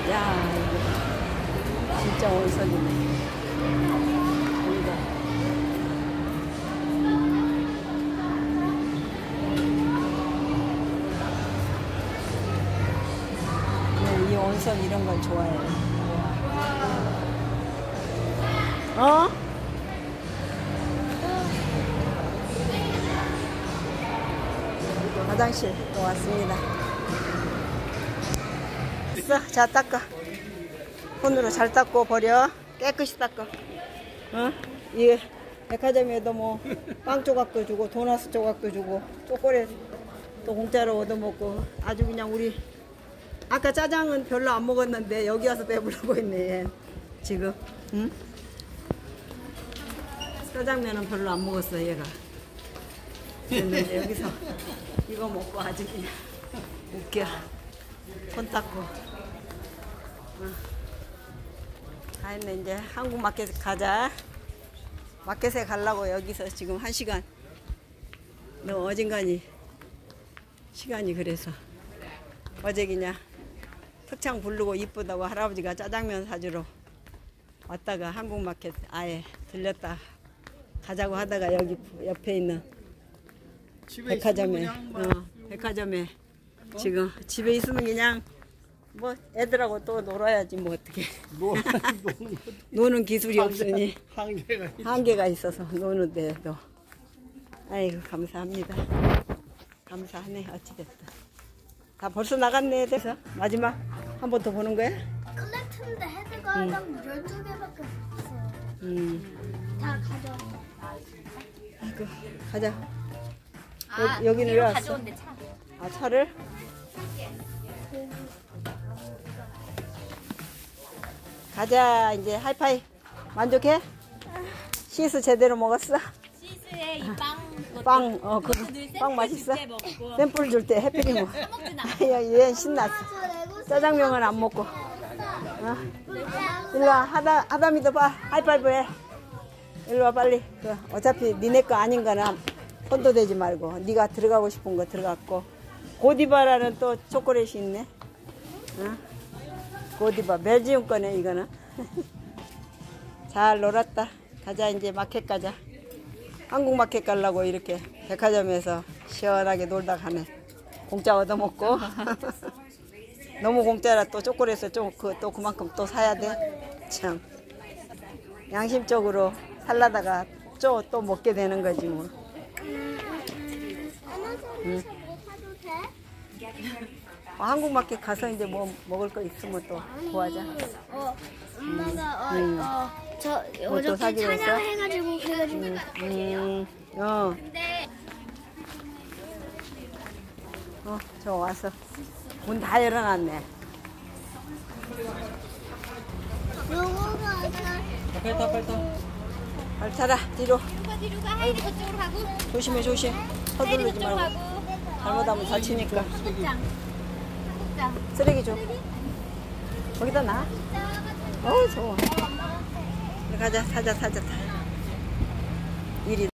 야, 이거 진짜 온선이네. 여기가. 네, 이 온선 이런 걸 좋아해요. 어? 화장실 또 왔습니다. 있어, 자 닦아. 손으로 잘 닦고 버려. 깨끗이 닦아. 어? 이게 백화점에도 뭐 빵 조각도 주고 도넛 조각도 주고 초콜릿 또 공짜로 얻어먹고 아주 그냥 우리 아까 짜장은 별로 안 먹었는데 여기 와서 배부르고 있네 얘. 지금 응? 짜장면은 별로 안 먹었어 얘가. 그런데 여기서 이거 먹고 아주 그냥 웃겨. 손 닦고 다 했네. 이제 한국 마켓 가자. 마켓에 가려고 여기서 지금 1시간 너 어진간히 시간이 그래서 어제 그냥 턱창 부르고 이쁘다고 할아버지가 짜장면 사주러 왔다가 한국 마켓 아예 들렸다 가자고 하다가 여기 옆에 있는 백화점에 백화점에 지금 집에 있으면 그냥 뭐 애들하고 또 놀아야지 뭐 어떻게 노는 기술이 없으니 한계가 있어서 노는데도 아이고 감사합니다. 감사하네. 어찌됐든 다 벌써 나갔네. 돼서 마지막 한 번 더 보는 거야? 컬렉트인데 헤드가 딱 12개밖에 없어. 다 가져. 아이고 가자. 여기는 왜 왔어? 가져온대, 차. 아 차를? 가자. 이제 하이파이. 만족해? 시스 제대로 먹었어? 시스에 이 빵, 빵 맛있어? 샘플 줄 때 해피리 먹어. 얘 신났어. 짜장면은 안 먹고. 일로와. 하다미도 봐. 하이파이브 해. 일로와 빨리. 어차피 니네 거 아닌 거는 손도 대지 말고 네가 들어가고 싶은 거 들어갔고. 고디바라는 또 초콜릿이 있네. 고디바 벨지움 거네 이거는. 잘 놀았다. 가자. 이제 마켓 가자. 한국 마켓 가려고 이렇게 백화점에서 시원하게 놀다 가네. 공짜 얻어먹고. 너무 공짜라 또 초콜릿을 또 그만큼 또 사야 돼. 참 양심적으로 살라다가 또 먹게 되는 거지 뭐. 한국 마켓 가서 이제 뭐 먹을 거 있으면 또 구하자. 엄마가 저 어저께 찬양해가지고 그래가지고. 저 와서 문 다 열어놨네. 요거가 아까 빨리 타라. 뒤로. 뒤로 가. 하이디 그쪽으로 가고. 조심해 조심. 서두르지 말고. 잘못하면 다치니까. 한국장. 쓰레기 줘. 거기다 놔. 어우 좋아. 가자. 사자.